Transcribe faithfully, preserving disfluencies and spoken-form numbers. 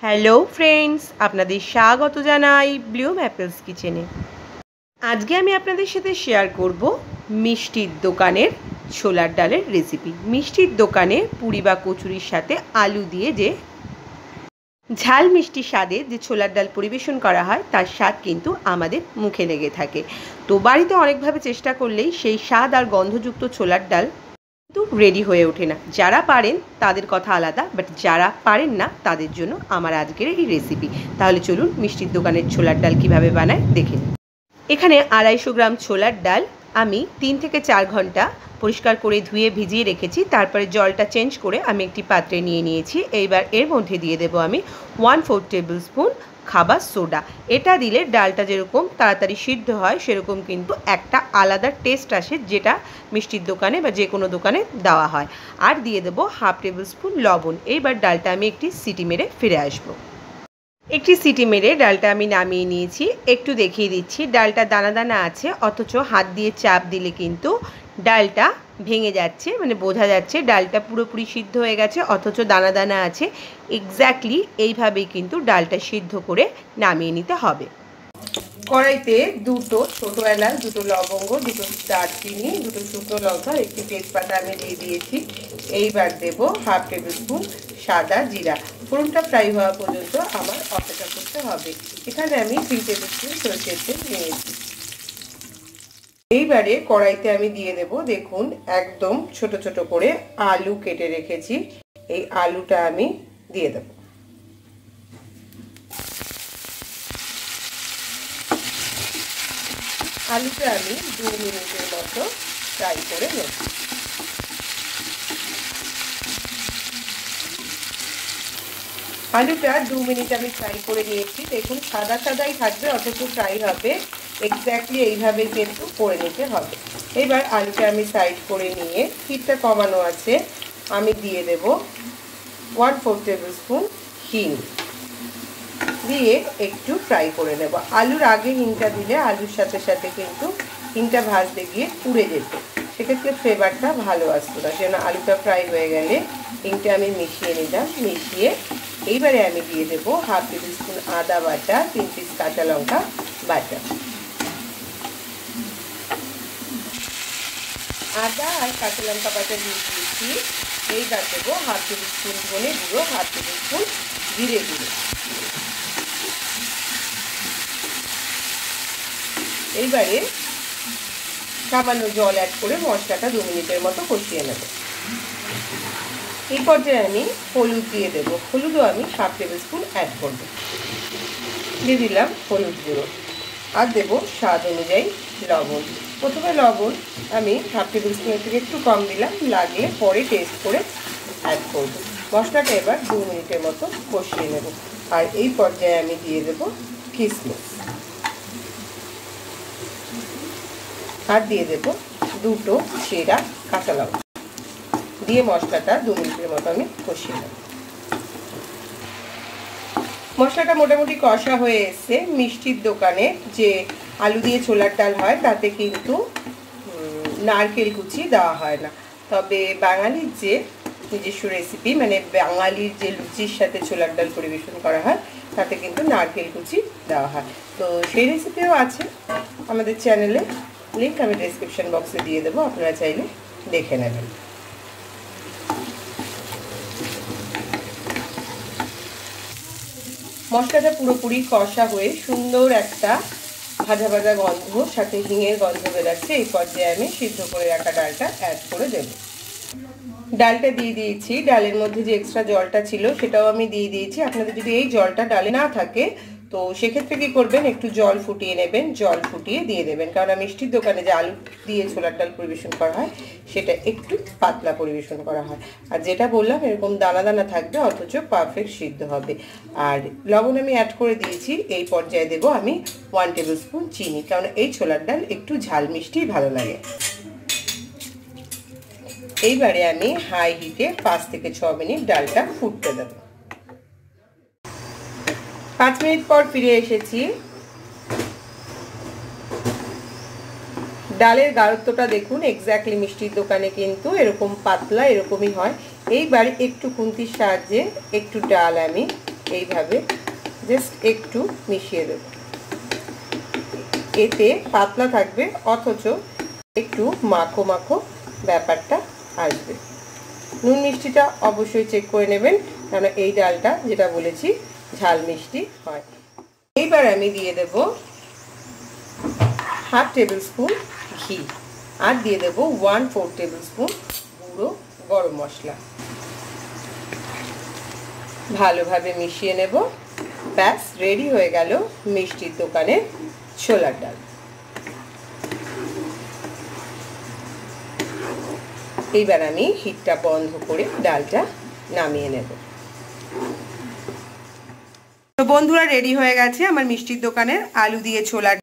Hello friends, আপনাদের স্বাগত জানাই ব্লুম অ্যাপেলস কিচেনে। আজকে আমি আপনাদের সাথে শেয়ার করব মিষ্টির দোকানের ছোলার ডালের রেসিপি। মিষ্টির দোকানে পুরি বা কচুরির সাথে আলু দিয়ে যে ঝাল মিষ্টি স্বাদে যে ছোলার ডাল পরিবেশন করা হয় তার স্বাদ কিন্তু আমাদের মুখে লেগে থাকে। তো বাড়িতে অনেকভাবে চেষ্টা করলেই সেই স্বাদ আর গন্ধযুক্ত ছোলার ডাল কিন্তু রেডি হয়ে ওঠে না। যারা পারেন তাদের কথা আলাদা, বাট যারা পারেন না তাদের জন্য আমার আজকের এই রেসিপি। তাহলে চলুন মিষ্টির দোকানের ছোলার ডাল কিভাবে বানায় দেখে নিন। এখানে আড়াইশো গ্রাম ছোলার ডাল আমি তিন থেকে চার ঘন্টা পরিষ্কার করে ধুয়ে ভিজিয়ে রেখেছি। তারপরে জলটা চেঞ্জ করে আমি একটি পাত্রে নিয়ে নিয়েছি। এইবার এর মধ্যে দিয়ে দেবো আমি ওয়ান ফোর টেবিল স্পুন খাবার সোডা। এটা দিলে ডালটা যেরকম তাড়াতাড়ি সিদ্ধ হয় সেরকম কিন্তু একটা আলাদা টেস্ট আসে, যেটা মিষ্টির দোকানে বা যে কোনো দোকানে দেওয়া হয়। আর দিয়ে দেবো হাফ টেবিল স্পুন লবণ। এইবার ডালটা আমি একটি সিটি মেরে ফিরে আসবো। একটি সিটি মেরে ডালটা আমি নামিয়ে নিয়েছি। একটু দেখিয়ে দিচ্ছি, ডালটা দানা দানা আছে, অথচ হাত দিয়ে চাপ দিলে কিন্তু ডালটা ভেঙে যাচ্ছে, মানে বোঝা যাচ্ছে ডালটা পুরোপুরি সিদ্ধ হয়ে গেছে, অথচ দানা দানা আছে। এক্স্যাক্টলি এইভাবেই কিন্তু ডালটা সিদ্ধ করে নামিয়ে নিতে হবে। কড়াইতে দুটো ছোটো এলাচ, দুটো লবঙ্গ, দুটো দারচিনি, দুটো শুকনো লঙ্কা, একটি তেজপাতা আমি দিয়ে দিয়েছি। এইবার দেব হাফ টেবিল স্পুন সাদা জিরা। ফোড়নটা ফ্রাই হওয়া পর্যন্ত আমার অপেক্ষা করতে হবে। এখানে আমি থ্রি টেবিল স্পুন সরষের তেল নিয়েছি। এইবারে কড়াইতে আমি দিয়ে দেব, দেখুন একদম ছোট ছোট করে আলু কেটে রেখেছি। এই আলুটা আমি দিয়ে দেব। আলুটা আমি দু মিনিটের মতো ফ্রাই করে নেব। আলুটা দু মিনিট আমি ফ্রাই করে নিয়েছি। দেখুন সাদা সাদাই থাকবে, অথচ ফ্রাই হবে। এক্স্যাক্টলি এইভাবে কিন্তু করে নিতে হবে। এবার আলুটা আমি সাইড করে নিয়ে, হিটটা কমানো আছে, আমি দিয়ে দেব ওয়ান ফোর টেবিল স্পুন হিং দিয়ে একটু ফ্রাই করে নেব। আলুর আগে হিংটা দিলে আলুর সাথে সাথে কিন্তু হিংটা ভাজতে গিয়ে পুড়ে যেত, সেক্ষেত্রে ফ্লেভারটা ভালো আসতো না। সেজন্য আলুটা ফ্রাই হয়ে গেলে হিংটা আমি মিশিয়ে নিলাম। মিশিয়ে এইবারে আমি দিয়ে দেবো হাফ টেবিল স্পুন আদা বাটা, তিন পিস কাঁচা লঙ্কা বাটা। আদা আর কাঁচা লঙ্কা বাটা দিয়ে দিয়েছি। এইবার দেবো হাফ টেবিল স্পুন ধনে গুঁড়ো, হাফ টেবিল স্পুন জিরে গুঁড়ো। এইবারে সামান্য জল অ্যাড করে মশলাটা দু মিনিটের মতো কষিয়ে নেব। এই পর্যায়ে আমি হলুদ দিয়ে দেব। হলুদও আমি হাফ টেবিল স্পুন অ্যাড করব। দিয়ে দিলাম হলুদ গুঁড়ো আর দেব স্বাদ অনুযায়ী লবণ। প্রথমে লবণ আমি হাফ টেবিল স্পুনের থেকে একটু কম দিলাম, লাগলে পরে টেস্ট করে অ্যাড করব। মশলাটা এবার দু মিনিটের মতো কষিয়ে নেব। আর এই পর্যায়ে আমি দিয়ে দেব কিশমিশ আর দিয়ে দেব দুটো চেরা কাঁচা লঙ্কা দিয়ে মশলাটা দু মিনিটের মতো আমি কষিয়ে নেব। মশলাটা মোটামুটি কষা হয়ে এসছে। মিষ্টির দোকানে যে আলু দিয়ে ছোলার ডাল হয় তাতে কিন্তু নারকেল কুচি দেওয়া হয় না, তবে বাঙালির যে নিজস্ব রেসিপি, মানে বাঙালির যে লুচির সাথে ছোলার ডাল পরিবেশন করা হয় তাতে কিন্তু নারকেল কুচি দেওয়া হয়। তো সেই রেসিপিও আছে আমাদের চ্যানেলে, লিঙ্ক আমি ডেসক্রিপশন বক্সে দিয়ে দেবো, আপনারা চাইলে দেখে নেবেন। মশলাটা পুরোপুরি কষা হয়ে সুন্দর একটা ভাজা ভাজা গন্ধ, সাথে হিঙের গন্ধ বেরাচ্ছে। এই পর্যায়ে আমি সিদ্ধ করে রাখা ডালটা অ্যাড করে দেব। ডালটা দিয়ে দিয়েছি। ডালের মধ্যে যে এক্সট্রা জলটা ছিল সেটাও আমি দিয়ে দিয়েছি। আপনাদের যদি এই জলটা ডালে না থাকে তো সেক্ষেত্রে কী করবেন, একটু জল ফুটিয়ে নেবেন, জল ফুটিয়ে দিয়ে দেবেন। কারণ মিষ্টির দোকানে যে আলু দিয়ে ছোলার ডাল পরিবেশন করা হয় সেটা একটু পাতলা পরিবেশন করা হয়। আর যেটা বললাম এরকম দানা দানা থাকবে, অথচ পারফেক্ট সিদ্ধ হবে। আর লবণ আমি অ্যাড করে দিয়েছি। এই পর্যায়ে দেবো আমি ওয়ান টেবিল স্পুন চিনি, কারণ এই ছোলার ডাল একটু ঝাল মিষ্টি ভালো লাগে। এইবারে আমি হাই হিটে পাঁচ থেকে ছ মিনিট ডালটা ফুটতে দেব। পাঁচ মিনিট পর ফিরে এসেছি। ডালের গাঢ়ত্বটা দেখুন, এক্স্যাক্টলি মিষ্টির দোকানে কিন্তু এরকম পাতলা এরকমই হয়। এইবার একটু খুন্তির সাহায্যে একটু ডাল আমি এইভাবে জাস্ট একটু মিশিয়ে দেব। এতে পাতলা থাকবে অথচ একটু মাখো মাখো ব্যাপারটা আসবে। নুন মিষ্টিটা অবশ্যই চেক করে নেবেন, কারণ এই ডালটা যেটা বলেছি ঝাল মিষ্টি হয়। এইবার আমি দিয়ে দেব হাফ টেবিল স্পুন ঘি আর দিয়ে দেব ওয়ান ফোর টেবিল স্পুন গুঁড়ো গরম মশলা। ভালোভাবে মিশিয়ে নেব। ব্যাস রেডি হয়ে গেল মিষ্টির দোকানের ছোলার ডাল। এইবার আমি হিটটা বন্ধ করে ডালটা নামিয়ে নেব। তো বন্ধুরা, রেডি হয়ে গেছে আমার মিষ্টির দোকানের আলু দিয়ে ছোলার